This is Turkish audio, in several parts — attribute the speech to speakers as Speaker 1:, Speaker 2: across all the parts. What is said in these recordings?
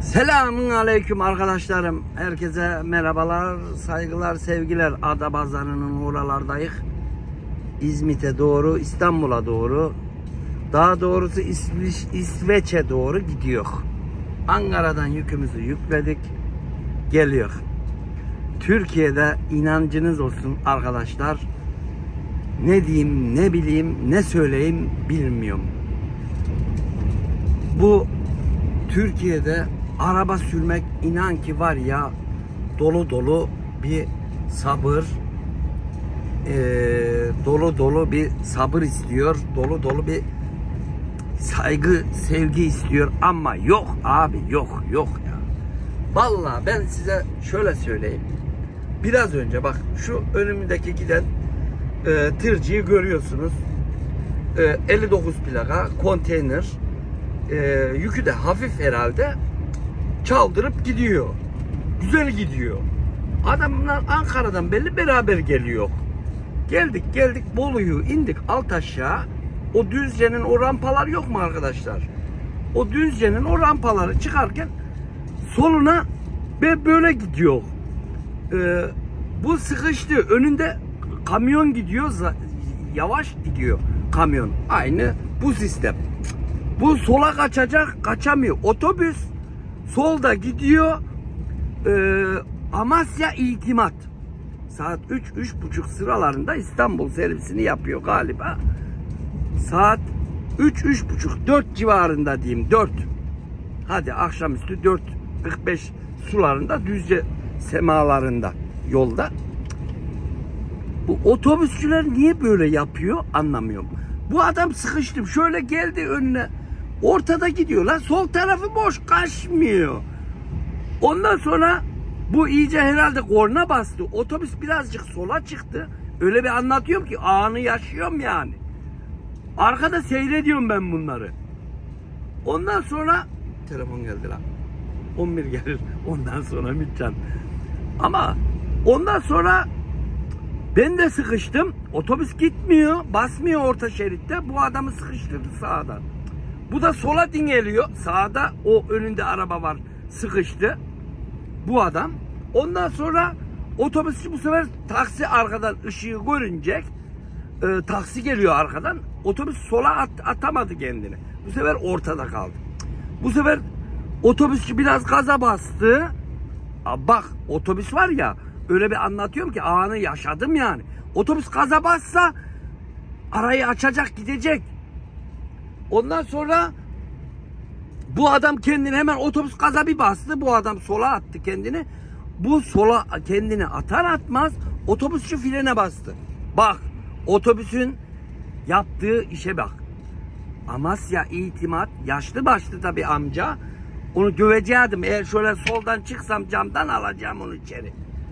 Speaker 1: Selamun aleyküm arkadaşlarım. Herkese merhabalar, saygılar, sevgiler. Adapazarı'nın oralardayız. İzmit'e doğru, İstanbul'a doğru, daha doğrusu İsveç'e doğru gidiyor. Ankara'dan yükümüzü yükledik, geliyor. Türkiye'de inancınız olsun arkadaşlar. Ne diyeyim, ne bileyim, ne söyleyeyim bilmiyorum. Bu Türkiye'de araba sürmek inan ki var ya, dolu dolu bir sabır, dolu dolu bir sabır istiyor, dolu dolu bir saygı, sevgi istiyor ama yok abi, yok ya. Vallahi ben size şöyle söyleyeyim. Biraz önce bak şu önümdeki giden tırcıyı görüyorsunuz. 59 plaka konteyner, yükü de hafif herhalde, çaldırıp gidiyor. Güzel gidiyor. Adamlar Ankara'dan belli beraber geliyor. Geldik Bolu'yu indik alt aşağı. O Düzce'nin o rampalar yok mu arkadaşlar? O Düzce'nin o rampaları çıkarken soluna böyle gidiyor. Bu sıkıştı. Önünde kamyon gidiyor. Yavaş gidiyor kamyon. Aynı bu sistem. Bu sola kaçacak, kaçamıyor. Otobüs solda gidiyor. Amasya İtimat. Saat 3-3.30 sıralarında İstanbul servisini yapıyor galiba. Saat 3-3.30, 4 civarında diyeyim, 4. Hadi akşamüstü 4.45 sularında, Düzce semalarında, yolda. Bu otobüsçüler niye böyle yapıyor anlamıyorum. Bu adam sıkıştım. Şöyle geldi önüne. Ortada gidiyor lan. Sol tarafı boş, kaçmıyor. Ondan sonra bu iyice herhalde korna bastı. Otobüs birazcık sola çıktı. Öyle bir anlatıyorum ki anı yaşıyorum yani. Arkada seyrediyorum ben bunları. Ondan sonra telefon geldi lan. 11 gelir. Ondan sonra Mitcan. Ama ondan sonra ben de sıkıştım. Otobüs gitmiyor. Basmıyor orta şeritte. Bu adamı sıkıştırdı sağdan. Bu da sola dingeliyor. Sağda o önünde araba var. Sıkıştı. Bu adam. Ondan sonra otobüsçü bu sefer taksi arkadan ışığı görünce taksi geliyor arkadan. Otobüs sola atamadı kendini. Bu sefer ortada kaldı. Bu sefer otobüsçü biraz gaza bastı. Bak otobüs var ya, öyle bir anlatıyorum ki anı yaşadım yani. Otobüs gaza bassa arayı açacak, gidecek. Ondan sonra bu adam kendini hemen, otobüs gaza bir bastı. Bu adam sola attı kendini. Bu sola kendini atar atmaz otobüsçü frene bastı. Bak otobüsün yaptığı işe bak. Amasya İtimat, yaşlı başlı tabi amca. Onu döveceğim. Eğer şöyle soldan çıksam camdan alacağım onu içeri.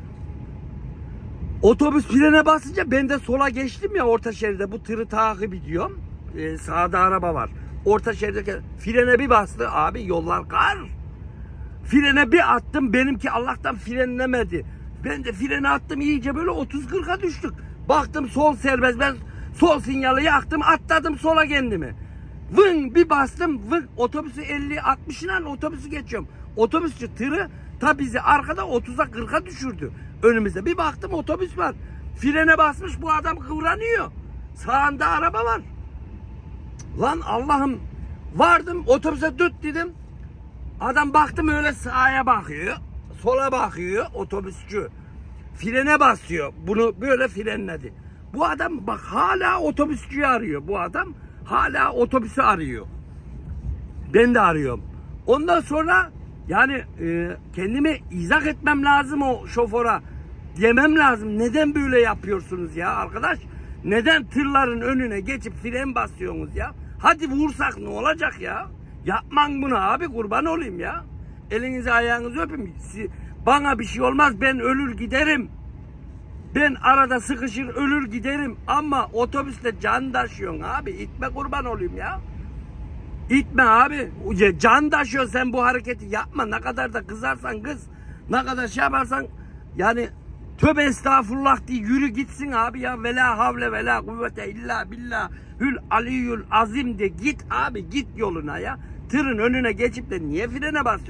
Speaker 1: Otobüs frene basınca ben de sola geçtim ya orta şeride. Bu tırı takip ediyorum. Sağda araba var. Orta şeride frene bir bastı. Abi yollar kar. Frene bir attım. Benimki Allah'tan frenlemedi. Ben de frene attım, iyice böyle 30-40'a düştük. Baktım sol serbest. Ben sol sinyali yaktım. Atladım sola kendimi. Vın bir bastım. Vın, otobüsü 50-60'ına otobüsü geçiyorum. Otobüsçü tırı ta bizi arkada 30'a 40'a düşürdü. Önümüzde bir baktım otobüs var. Frene basmış, bu adam kıvranıyor. Sağında araba var. Lan Allah'ım, vardım otobüse, düt dedim. Adam baktım öyle sağa bakıyor, sola bakıyor otobüsçü. Frene basıyor. Bunu böyle frenledi. Bu adam bak hala otobüsçüyü arıyor. Bu adam hala otobüsü arıyor. Ben de arıyorum. Ondan sonra yani kendime izah etmem lazım o şoföre. Demem lazım. Neden böyle yapıyorsunuz ya arkadaş? Neden tırların önüne geçip fren basıyorsunuz ya? Hadi vursak ne olacak ya? Yapman bunu abi, kurban olayım ya. Elinizi ayağınızı öpeyim. Bana bir şey olmaz, ben ölür giderim. Ben arada sıkışır ölür giderim. Ama otobüste can taşıyorsun abi. İtme, kurban olayım ya. İtme abi. Can taşıyor, sen bu hareketi yapma. Ne kadar da kızarsan kız, ne kadar şey yaparsan yani, tövbe estağfurullah diye yürü gitsin abi ya. Vela havle vela kuvvete illa billah hül aliyyül azim de git abi, git yoluna ya. Tırın önüne geçip de niye frene basıyorsun?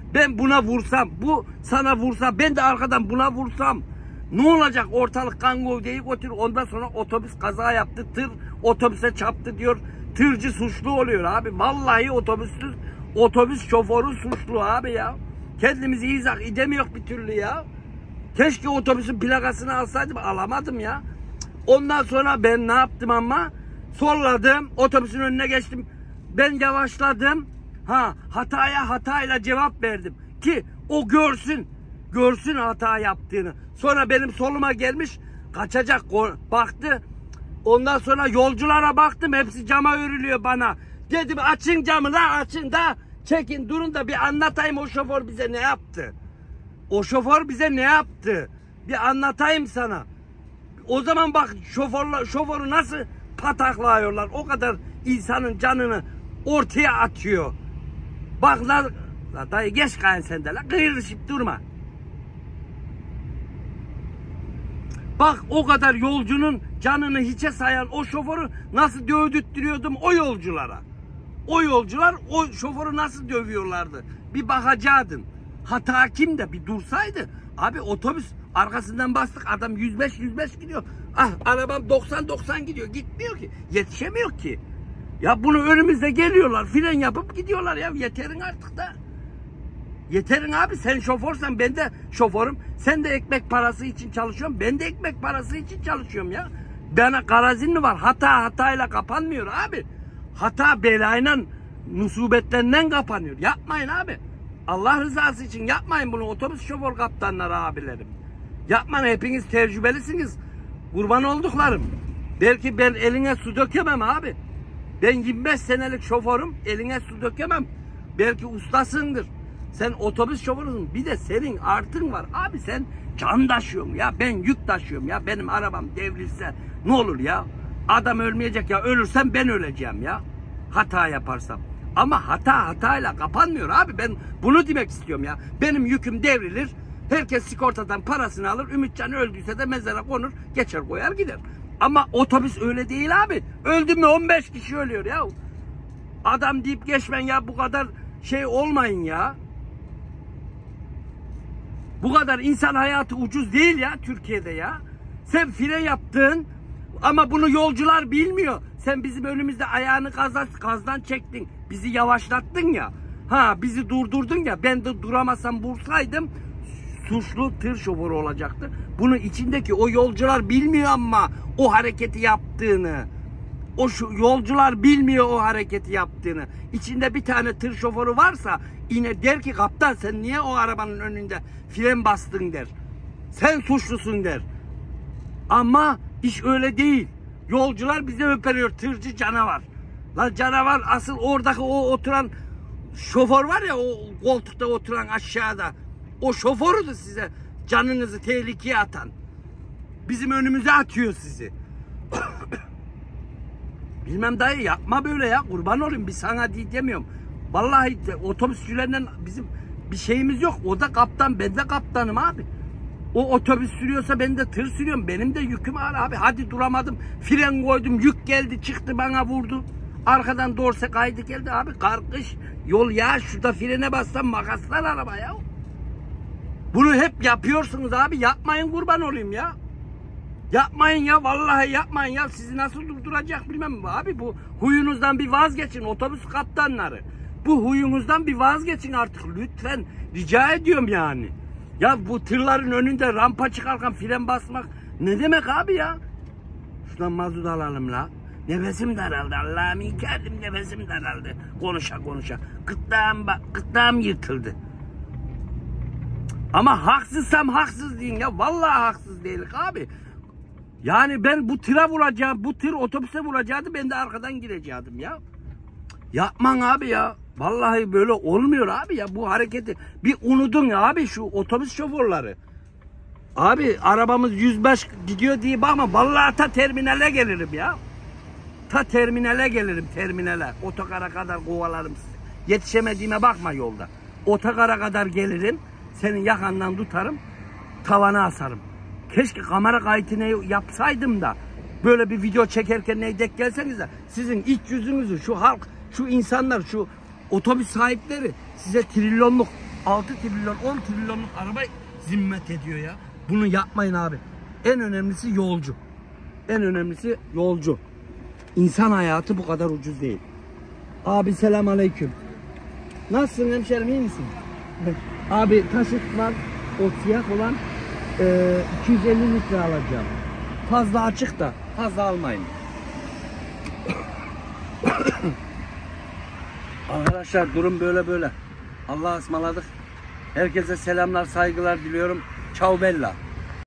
Speaker 1: Ben buna vursam, bu sana vursa, ben de arkadan buna vursam ne olacak? Ortalık kan gövdeyi götürür. Ondan sonra otobüs kaza yaptı, tır otobüse çarptı diyor. Tırcı suçlu oluyor abi. Vallahi otobüs şoförü suçlu abi ya. Kendimizi izah edemiyor bir türlü ya. Keşke otobüsün plakasını alsaydım, alamadım ya. Ondan sonra ben ne yaptım ama? Solladım, otobüsün önüne geçtim. Ben yavaşladım. Hatayla cevap verdim. Ki o görsün hata yaptığını. Sonra benim soluma gelmiş, kaçacak, baktı. Ondan sonra yolculara baktım, hepsi cama örülüyor bana. Dedim açın camı da, açın da, çekin durun da bir anlatayım o şoför bize ne yaptı. O şoför bize ne yaptı? Bir anlatayım sana. O zaman bak şoförü nasıl pataklıyorlar. O kadar insanın canını ortaya atıyor. Bak la dayı geç kayın sen de la. Kıyırışıp durma. Bak o kadar yolcunun canını hiçe sayan o şoförü nasıl dövdürtürüyordum o yolculara. O yolcular o şoförü nasıl dövüyorlardı. Bir bakacaktın. Hata kimde? Bir dursaydı. Abi otobüs arkasından bastık, adam 105 gidiyor. Ah arabam 90 gidiyor. Gitmiyor ki. Yetişemiyor ki. Ya bunu önümüzde geliyorlar. Fren yapıp gidiyorlar ya. Yeterin artık da. Yeterin abi, sen şoförsen ben de şoförüm. Sen de ekmek parası için çalışıyorsun. Ben de ekmek parası için çalışıyorum ya. Bana garazin mi var? Hatayla kapanmıyor abi. Hata belayla, musibetlerinden kapanıyor. Yapmayın abi. Allah rızası için yapmayın bunu otobüs şoför kaptanları abilerim. Yapmayın, hepiniz tecrübelisiniz. Kurban olduklarım. Belki ben eline su dökemem abi. Ben 25 senelik şoförüm, eline su dökemem. Belki ustasındır. Sen otobüs şoförüsün. Bir de senin artın var. Abi sen can taşıyorsun ya. Ben yük taşıyorum ya. Benim arabam devrilse ne olur ya? Adam ölmeyecek ya. Ölürsem ben öleceğim ya. Hata yaparsam. Ama hatayla kapanmıyor abi. Ben bunu demek istiyorum ya. Benim yüküm devrilir. Herkes sigortadan parasını alır. Ümitcan öldüyse de mezara konur. Geçer koyar gider. Ama otobüs öyle değil abi. Öldü mü 15 kişi ölüyor ya. Adam deyip geçmen ya, bu kadar şey olmayın ya. Bu kadar insan hayatı ucuz değil ya Türkiye'de ya. Sen fren yaptın ama bunu yolcular bilmiyor. Sen bizim önümüzde ayağını gazdan çektin. Bizi yavaşlattın ya. Bizi durdurdun ya. Ben de duramasam vursaydım suçlu tır şoförü olacaktı. Bunun içindeki o yolcular bilmiyor ama o hareketi yaptığını. Yolcular bilmiyor o hareketi yaptığını. İçinde bir tane tır şoförü varsa yine der ki kaptan sen niye o arabanın önünde fren bastın der. Sen suçlusun der. Ama iş öyle değil. Yolcular bize öperiyor, tırcı canavar. Lan canavar asıl oradaki o oturan şoför var ya, o koltukta oturan aşağıda. O şoförü de size canınızı tehlikeye atan. Bizim önümüze atıyor sizi. Bilmem dayı, yapma böyle ya, kurban olayım, bir sana diyemiyorum. Vallahi de, otobüsçülerinden bizim bir şeyimiz yok. O da kaptan, ben de kaptanım abi. O otobüs sürüyorsa ben de tır sürüyorum. Benim de yüküm ağır abi. Hadi duramadım, fren koydum, yük geldi çıktı bana vurdu. Arkadan dorse kaydı geldi abi, karkış yol ya, şurada frene bassam makaslar araba ya. Bunu hep yapıyorsunuz abi, yapmayın kurban olayım ya. Yapmayın ya, vallahi yapmayın ya. Sizi nasıl durduracak bilmem abi. Bu huyunuzdan bir vazgeçin otobüs kaptanları. Bu huyunuzdan bir vazgeçin artık lütfen. Rica ediyorum yani. Ya bu tırların önünde rampa çıkarken fren basmak ne demek abi ya? Şuradan mazot alalım la. Nefesim daraldı. Allah'ım ikerdim, nefesim daraldı. Konuşa. Gırtlağım yırtıldı. Ama haksızsam haksız deyin ya. Vallahi haksız değilik abi. Yani ben bu tıra vuracağım, bu tır otobüse vuracaktı, ben de arkadan gireceğim ya. Yapman abi ya. Vallahi böyle olmuyor abi ya, bu hareketi. Bir unutun ya abi şu otobüs şoförleri. Abi arabamız 105 gidiyor diye bakma. Vallahi ta terminale gelirim ya. Ta terminale gelirim, terminale. Otogara kadar kovalarım sizi. Yetişemediğime bakma yolda. Otogara kadar gelirim. Senin yakandan tutarım. Tavana asarım. Keşke kamera kaydını yapsaydım da böyle bir video çekerken neye denk gelseniz de sizin iç yüzünüzü şu halk, şu insanlar, şu otobüs sahipleri size trilyonluk 6 trilyon 10 trilyonluk araba zimmet ediyor ya. Bunu yapmayın abi. En önemlisi yolcu. En önemlisi yolcu. İnsan hayatı bu kadar ucuz değil. Abi selamünaleyküm. Nasılsın hemşerim, iyi misin? Abi taşıt var, o siyah olan 250 litre alacağım. Fazla açık da fazla almayın. Arkadaşlar durum böyle. Allah'a ısmarladık. Herkese selamlar, saygılar diliyorum. Ciao bella.